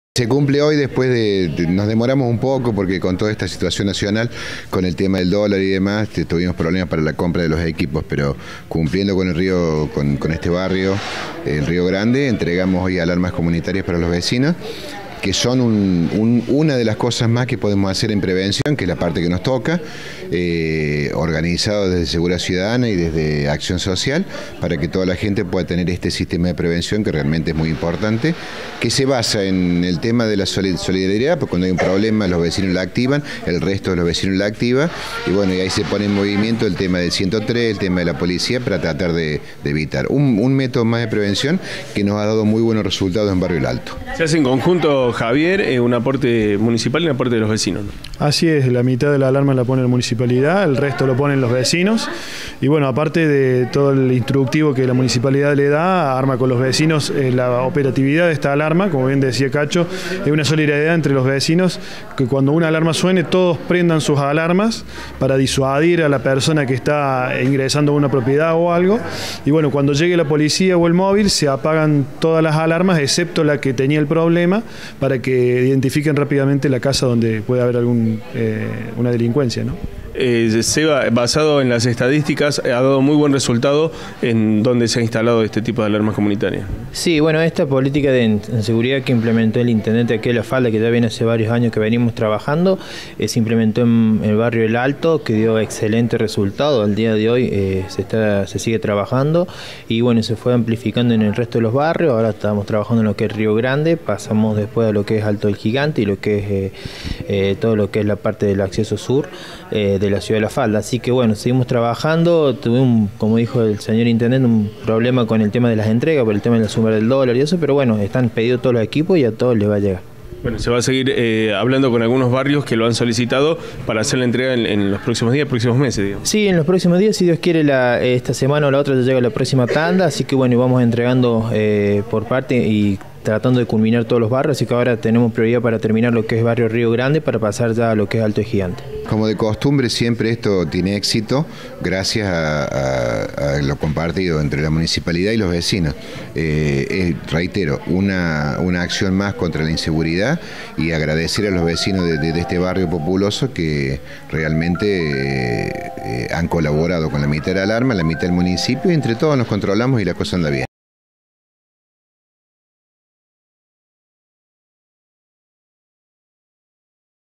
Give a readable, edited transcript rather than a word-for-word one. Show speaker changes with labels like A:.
A: Se cumple hoy después nos demoramos un poco porque con toda esta situación nacional, con el tema del dólar y demás, tuvimos problemas para la compra de los equipos, pero cumpliendo con el río, con este barrio, el Río Grande, entregamos hoy alarmas comunitarias para los vecinos, que son una de las cosas más que podemos hacer en prevención, que es la parte que nos toca, organizado desde Seguridad Ciudadana y desde Acción Social, para que toda la gente pueda tener este sistema de prevención que realmente es muy importante, que se basa en el tema de la solidaridad, porque cuando hay un problema los vecinos la activan, el resto de los vecinos la activa, y bueno, y ahí se pone en movimiento el tema del 103, el tema de la policía, para tratar de evitar. Un método más de prevención que nos ha dado muy buenos resultados en Barrio El Alto.
B: Se hace en conjunto, Javier, un aporte municipal y un aporte de los vecinos, ¿no?
C: Así es, la mitad de la alarma la pone la municipalidad, el resto lo ponen los vecinos. Y bueno, aparte de todo el instructivo que la municipalidad le da, arma con los vecinos la operatividad de esta alarma, como bien decía Cacho, es una solidaridad entre los vecinos, que cuando una alarma suene todos prendan sus alarmas para disuadir a la persona que está ingresando a una propiedad o algo. Y bueno, cuando llegue la policía o el móvil se apagan todas las alarmas excepto la que tenía el problema, para que identifiquen rápidamente la casa donde puede haber una delincuencia, ¿no?
B: Seba, basado en las estadísticas, ha dado muy buen resultado en donde se ha instalado este tipo de alarmas comunitarias.
D: Sí, bueno, esta política de seguridad que implementó el intendente aquí de La Falda, que ya viene hace varios años que venimos trabajando, se implementó en el barrio El Alto, que dio excelente resultado. Al día de hoy se sigue trabajando y bueno, se fue amplificando en el resto de los barrios. Ahora estamos trabajando en lo que es Río Grande, pasamos después a lo que es Alto del Gigante y lo que es todo lo que es la parte del acceso sur de la ciudad de La Falda. Así que bueno, seguimos trabajando. Tuvimos, como dijo el señor intendente, un problema con el tema de las entregas, por el tema de la suma del dólar y eso, pero bueno, están pedidos todos los equipos y a todos les va a llegar.
B: Bueno, se va a seguir hablando con algunos barrios que lo han solicitado para hacer la entrega en los próximos días, próximos meses, digamos.
D: Sí, en los próximos días, si Dios quiere, esta semana o la otra ya llega la próxima tanda, así que bueno, vamos entregando por parte y tratando de culminar todos los barrios, así que ahora tenemos prioridad para terminar lo que es barrio Río Grande para pasar ya a lo que es Alto del Gigante.
A: Como de costumbre, siempre esto tiene éxito gracias a lo compartido entre la municipalidad y los vecinos. Reitero, una acción más contra la inseguridad y agradecer a los vecinos de este barrio populoso que realmente han colaborado con la mitad de la alarma, la mitad del municipio, y entre todos nos controlamos y la cosa anda bien.